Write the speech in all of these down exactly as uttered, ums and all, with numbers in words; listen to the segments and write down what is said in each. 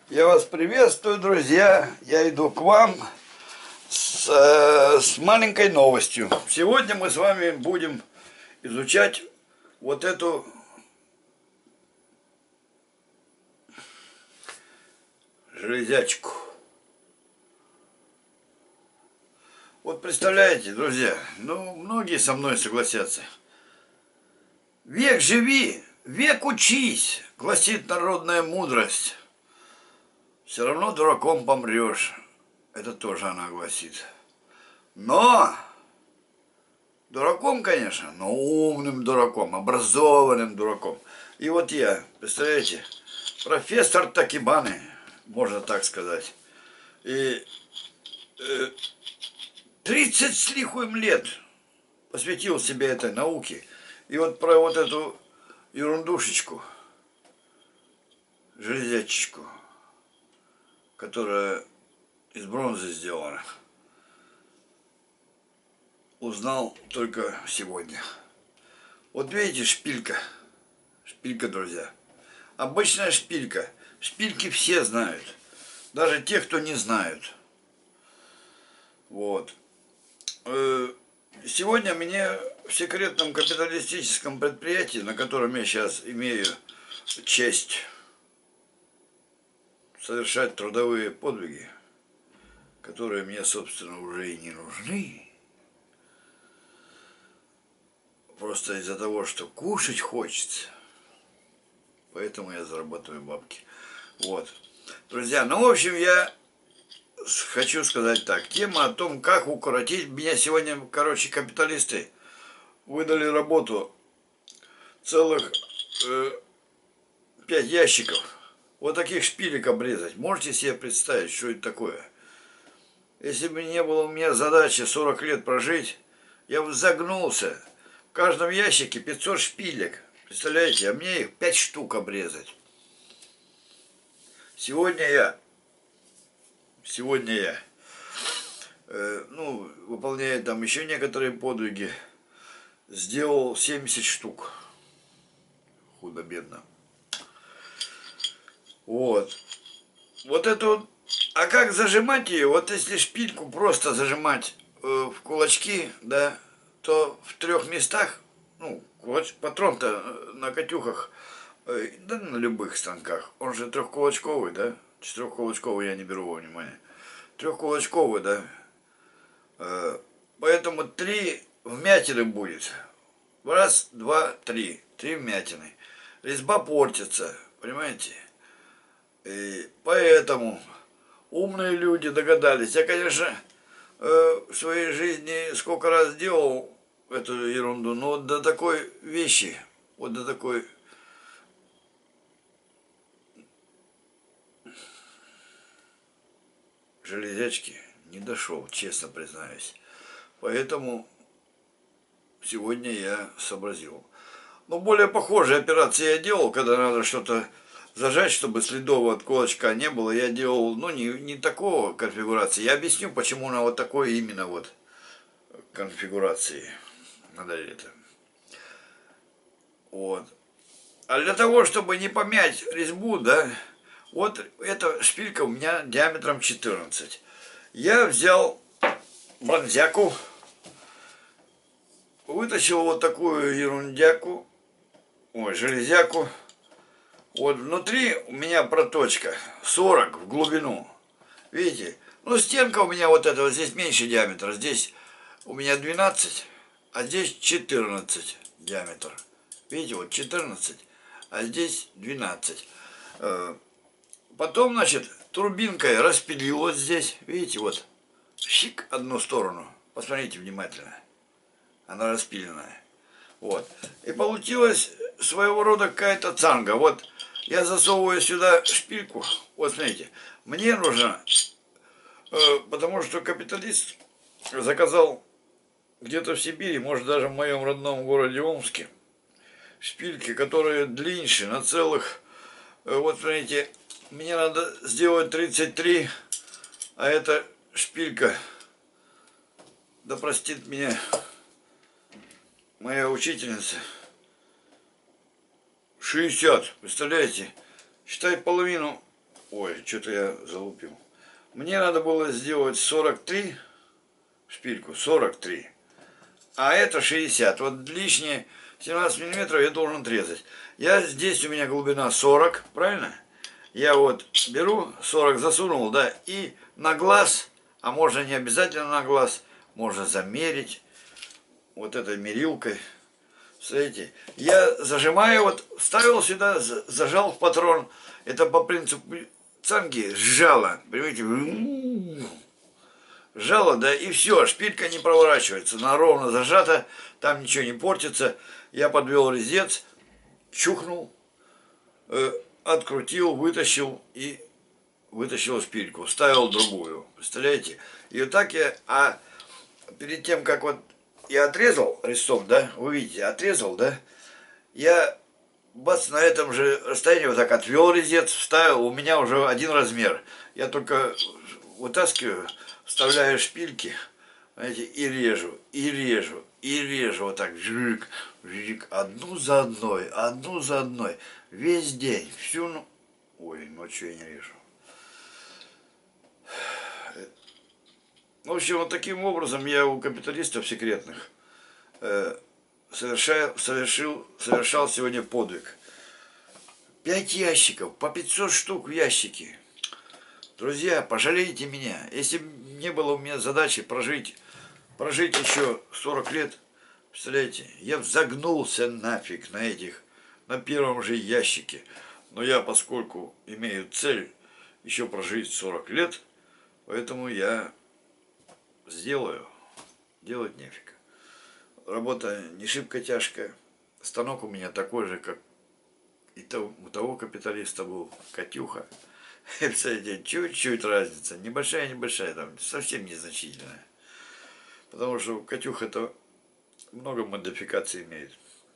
Я вас приветствую, друзья. Я иду к вам с, э, с маленькой новостью. Сегодня мы с вами будем изучать вот эту железячку. Вот представляете, друзья, ну, многие со мной согласятся. Век живи, век учись, гласит народная мудрость. Все равно дураком помрешь. Это тоже она гласит. Но дураком, конечно, но умным дураком, образованным дураком. И вот я, представляете, профессор Такибаны, можно так сказать. И э, тридцать с лихуем лет посвятил себе этой науке. И вот про вот эту ерундушечку, железячечку, которая из бронзы сделана, узнал только сегодня. Вот видите, шпилька. Шпилька, друзья. Обычная шпилька. Шпильки все знают. Даже те, кто не знают. Вот. Сегодня мне в секретном капиталистическом предприятии, на котором я сейчас имею честь совершать трудовые подвиги, которые мне, собственно, уже и не нужны, просто из-за того, что кушать хочется, поэтому я зарабатываю бабки. Вот. Друзья, ну, в общем, я хочу сказать так. Тема о том, как укоротить. Меня сегодня, короче, капиталисты выдали работу целых э, пять ящиков. Вот таких шпилек обрезать. Можете себе представить, что это такое? Если бы не было у меня задачи сорок лет прожить, я бы загнулся. В каждом ящике пятьсот шпилек. Представляете, а мне их пять штук обрезать. Сегодня я, сегодня я, э, ну, выполняя там еще некоторые подвиги, сделал семьдесят штук. Худо-бедно. Вот. Вот эту, а как зажимать ее? Вот если шпильку просто зажимать э, в кулачки, да, то в трех местах, ну, патрон-то на катюхах, э, да на любых станках, он же трехкулачковый, да, четырехкулачковый я не беру во внимание, трехкулачковый, да, э, поэтому три вмятины будет, раз, два, три, три вмятины, резьба портится, понимаете? И поэтому умные люди догадались. Я, конечно, в своей жизни сколько раз делал эту ерунду, но вот до такой вещи, вот до такой железячки не дошел, честно признаюсь. Поэтому сегодня я сообразил. Но более похожие операции я делал, когда надо что-то зажать, чтобы следов от кулачка не было. Я делал, ну, не, не такого конфигурации. Я объясню, почему на вот такой именно вот конфигурации надо это. Вот. А для того, чтобы не помять резьбу, да, вот эта шпилька у меня диаметром четырнадцать. Я взял бронзяку, вытащил вот такую ерундяку, ой, железяку. Вот внутри у меня проточка сорок в глубину. Видите? Ну, стенка у меня вот эта, вот здесь меньше диаметра. Здесь у меня двенадцать, а здесь четырнадцать диаметр. Видите, вот четырнадцать, а здесь двенадцать. Потом, значит, турбинкой распилил вот здесь. Видите, вот. Щик одну сторону. Посмотрите внимательно. Она распиленная. Вот. И получилась своего рода какая-то цанга. Вот. Я засовываю сюда шпильку, вот смотрите, мне нужно, э, потому что капиталист заказал где-то в Сибири, может даже в моем родном городе Омске, шпильки, которые длиннее на целых, э, вот смотрите, мне надо сделать тридцать три, а эта шпилька, да простит меня моя учительница, шестьдесят, представляете? Считай половину ой, что-то я залупил. Мне надо было сделать сорок три, шпильку, сорок три. А это шестьдесят. Вот лишние семнадцать миллиметров я должен отрезать. Я здесь, у меня глубина сорок, правильно? Я вот беру, сорок засунул, да, и на глаз, а можно не обязательно на глаз, можно замерить вот этой мерилкой. Смотрите, я зажимаю, вот ставил сюда, зажал в патрон. Это по принципу цанги, сжало, понимаете? Сжало, да, и все, шпилька не проворачивается, она ровно зажата, там ничего не портится. Я подвел резец, чухнул, э, открутил, вытащил и вытащил шпильку, вставил другую, представляете? И вот так я, а перед тем, как вот я отрезал резцом, да, вы видите, отрезал, да, я бац, на этом же расстоянии вот так отвел резец, вставил, у меня уже один размер. Я только вытаскиваю, вставляю шпильки, знаете, и режу, и режу, и режу, вот так, жик, жик, одну за одной, одну за одной, весь день, всю, ну, ой, ночью я не режу. В общем, вот таким образом я у капиталистов секретных э, совершал, совершил, совершал сегодня подвиг. Пять ящиков, по пятьсот штук в ящике. Друзья, пожалейте меня. Если бы не было у меня задачи прожить, прожить еще сорок лет, представляете, я загнулся нафиг на этих, на первом же ящике. Но я, поскольку имею цель еще прожить сорок лет, поэтому я сделаю, делать нефиг. Работа не шибко тяжкая. Станок у меня такой же, как и то, у того капиталиста был, Катюха. Представляете, чуть-чуть разница. Небольшая-небольшая, там совсем незначительная. Потому что Катюха-то много модификаций имеет.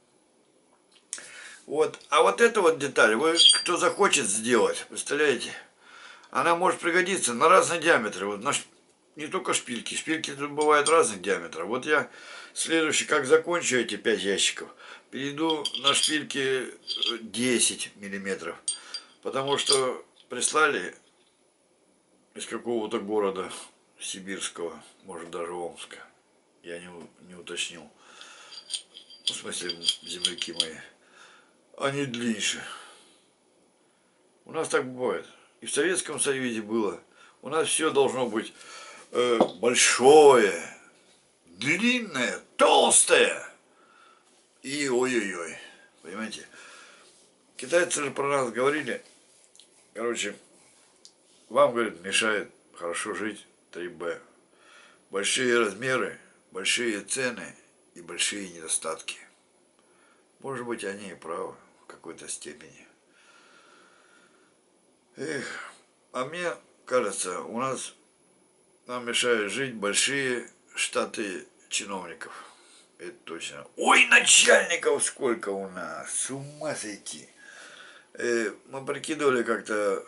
Вот. А вот эта вот деталь, вы, кто захочет сделать, представляете, она может пригодиться на разные диаметры. Вот на не только шпильки. Шпильки тут бывают разных диаметров. Вот я следующий, как закончу эти пять ящиков, перейду на шпильки десять миллиметров. Потому что прислали из какого-то города сибирского, может даже Омска. Я не, не уточнил. В смысле, земляки мои. Они длиннее. У нас так бывает. И в Советском Союзе было. У нас все должно быть э, большое, длинное, толстое. И ой-ой-ой. Понимаете? Китайцы же про нас говорили. Короче, вам, говорит, мешает хорошо жить три бэ. Большие размеры, большие цены и большие недостатки. Может быть, они и правы в какой-то степени. Эх, а мне кажется, у нас нам мешают жить большие штаты чиновников. Это точно. Ой, начальников сколько у нас! С ума сойти! Э, мы прикидывали как-то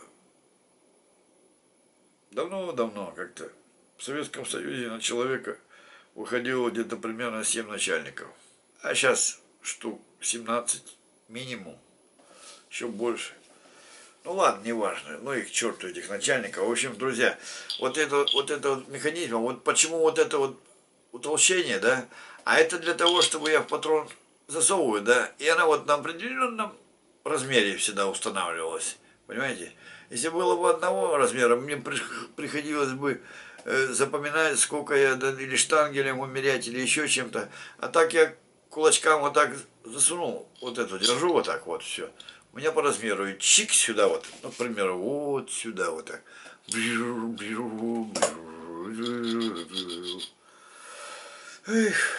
давно-давно как-то в Советском Союзе на человека выходило где-то примерно семь начальников. А сейчас штук семнадцать минимум, еще больше. Ну ладно, неважно, ну их к черту этих начальников. В общем, друзья, вот это вот это вот механизм, вот почему вот это вот утолщение, да, а это для того, чтобы я в патрон засовываю, да, и она вот на определенном размере всегда устанавливалась, понимаете? Если было бы одного размера, мне приходилось бы э, запоминать, сколько я, да, или штангелем умерять, или еще чем-то, а так я кулачкам вот так засунул, вот эту держу вот так вот, все. У меня по размеру и чик сюда вот, ну, к примеру, вот сюда вот так. Эх.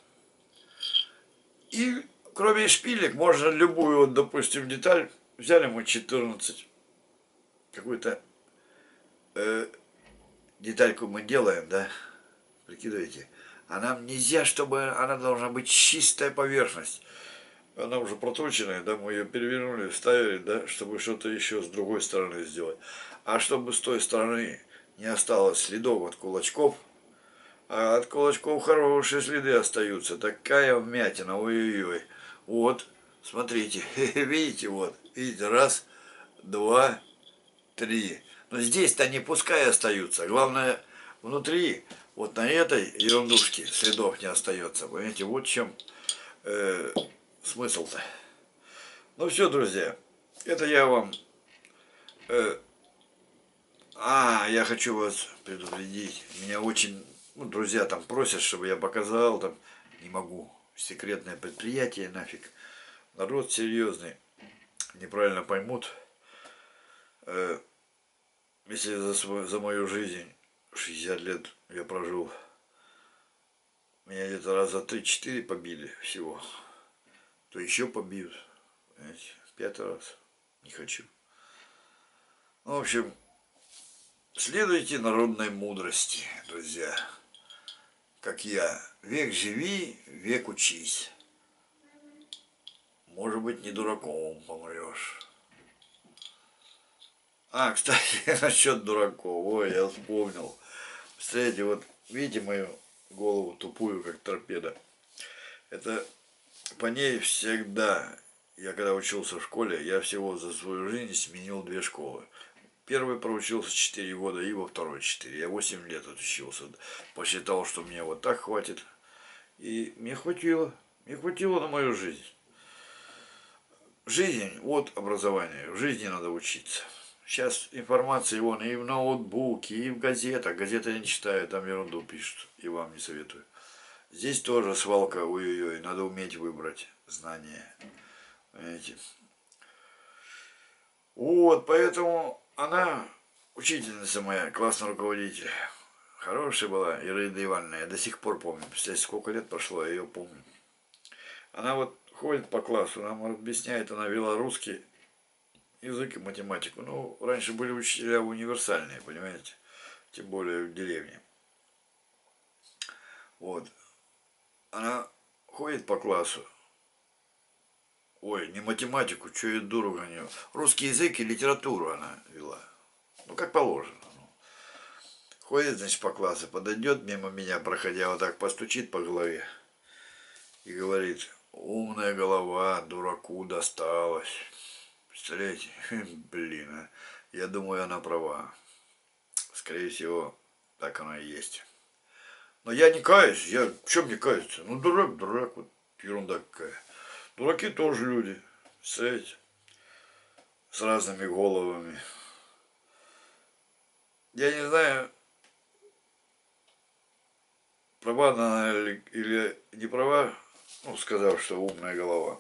И кроме шпилек можно любую, вот, допустим, деталь, взяли мы четырнадцать, какую-то э, детальку мы делаем, да, прикидываете, а нам нельзя, чтобы она должна быть чистая поверхность. Она уже проточенная, да, мы ее перевернули, вставили, да, чтобы что-то еще с другой стороны сделать. А чтобы с той стороны не осталось следов от кулачков, а от кулачков хорошие следы остаются. Такая вмятина, ой-ой-ой. Вот, смотрите, видите, вот, видите, раз, два, три. Но здесь-то они пускай остаются. Главное, внутри, вот на этой ерундушке следов не остается. Понимаете, вот в чем э, смысл-то. Ну все, друзья, это я вам... Э, а, я хочу вас предупредить. Меня очень... Ну, друзья там просят, чтобы я показал, там... Не могу. Секретное предприятие, нафиг. Народ серьезный. Неправильно поймут. Э, если за, свой, за мою жизнь шестьдесят лет я прожил, меня где-то раза три-четыре побили всего, то еще побьют. Понимаете? Пятый раз. Не хочу. Ну, в общем, следуйте народной мудрости, друзья. Как я. Век живи, век учись. Может быть, не дураком помрешь. А, кстати, насчет дураков. Ой, я вспомнил. Представляете, вот видите мою голову тупую, как торпеда. Это по ней всегда, я когда учился в школе, я всего за свою жизнь сменил две школы. Первый проучился четыре года, и во второй четыре. Я восемь лет отучился. Посчитал, что мне вот так хватит. И мне хватило. Мне хватило на мою жизнь. Жизнь, вот образование. В жизни надо учиться. Сейчас информации вон и в ноутбуке, и в газетах. Газеты я не читаю, там ерунду пишут. И вам не советую. Здесь тоже свалка, ой-ой-ой. Надо уметь выбрать знания. Понимаете? Вот, поэтому она, учительница моя, классный руководитель, хорошая была, Ираида Ивановна, я до сих пор помню, представляете, сколько лет прошло, я ее помню. Она вот ходит по классу, нам объясняет, она вела русский язык и математику. Ну, раньше были учителя универсальные, понимаете, тем более в деревне. Вот, она ходит по классу. Ой, не математику, что я дуру гоню. Русский язык и литературу она вела. Ну, как положено. Ну. Ходит, значит, по классу, подойдет мимо меня, проходя, вот так постучит по голове. И говорит, умная голова, дураку досталась. Представляете? Блин, а. Я думаю, она права. Скорее всего, так оно и есть. Но я не каюсь, я в чем мне каяться? Ну, дурак, дурак, вот ерунда какая. Дураки тоже люди, представляете, с разными головами. Я не знаю, права она или не права, ну, сказав, что умная голова.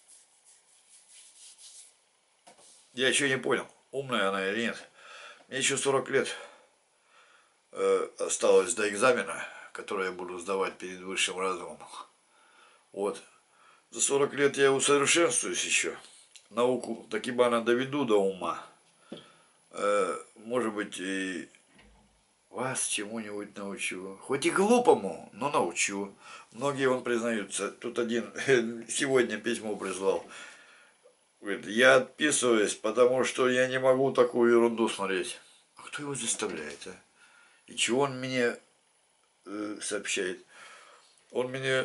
Я еще не понял, умная она или нет. Мне еще сорок лет э, осталось до экзамена, который я буду сдавать перед высшим разумом. Вот. За сорок лет я усовершенствуюсь еще. Науку такибана доведу до ума. Э, может быть, и вас чему-нибудь научу. Хоть и глупому, но научу. Многие он признаются. Тут один сегодня письмо прислал. Говорит, я отписываюсь, потому что я не могу такую ерунду смотреть. А кто его заставляет, а? И чего он мне э, сообщает? Он мне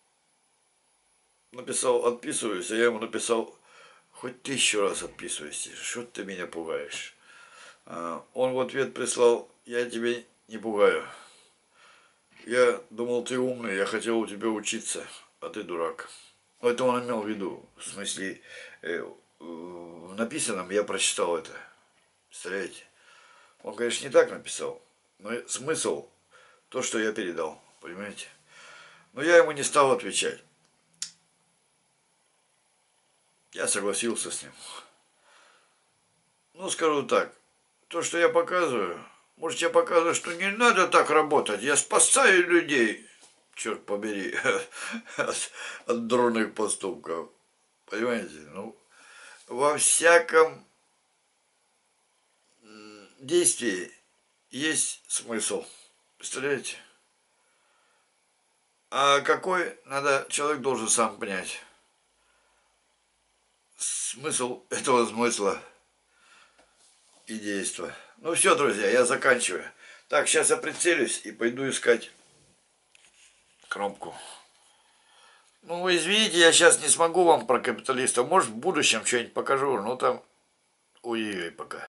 написал, отписываюсь, а я ему написал, хоть тысячу раз отписывайся, что ты меня пугаешь. А он в ответ прислал, я тебя не пугаю. Я думал, ты умный, я хотел у тебя учиться, а ты дурак. Ну, это он имел в виду, в смысле, э, в написанном я прочитал это. Представляете? Он, конечно, не так написал, но смысл то, что я передал, понимаете? Но я ему не стал отвечать. Я согласился с ним. Ну, скажу так, то, что я показываю, может, я показываю, что не надо так работать, я спасаю людей, черт побери, от, от дурных поступков. Понимаете? Ну, во всяком действии есть смысл. Представляете? А какой, надо, человек должен сам понять. Смысл этого смысла и действия. Ну все, друзья, я заканчиваю. Так, сейчас я прицелюсь и пойду искать кнопку. Ну, извините, я сейчас не смогу вам про капиталистов. Может, в будущем что-нибудь покажу. Ну, там, ой-ой-ой, пока.